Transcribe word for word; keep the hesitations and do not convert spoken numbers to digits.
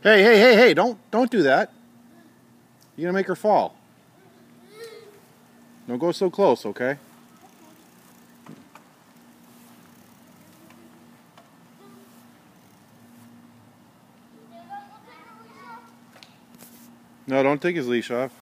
Hey, hey, hey, hey, don't don't do that. You're gonna make her fall. Don't go so close, okay? No, don't take his leash off.